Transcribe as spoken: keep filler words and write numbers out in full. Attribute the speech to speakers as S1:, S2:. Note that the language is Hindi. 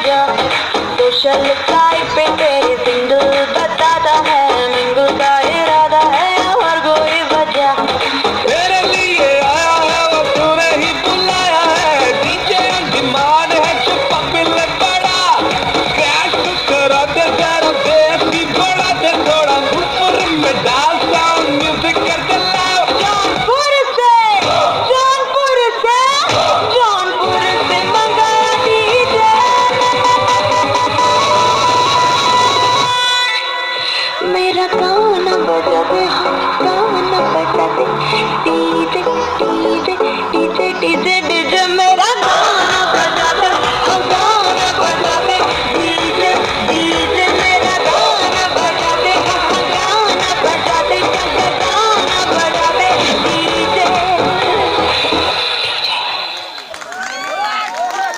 S1: वजह सोशल साइट पे तेरी सिंगल बताता है मिंगल का इरादा है और कोई वजह
S2: तेरे लिए आया है वो तूने ही बुलाया है डीजे डिमांड है छुपा बिल बड़ा क्रैश करा दे तेरा बेस भी बड़ा दे थोड़ा ऊपर में डाल साउंड म्यूजिक कर दे लाओ
S1: जौनपुर से जौनपुर से जौनपुर से मंगाया डीजे मेरा गाना बजा दे गाना बजा दे डीजे डीजे डीजे डीजे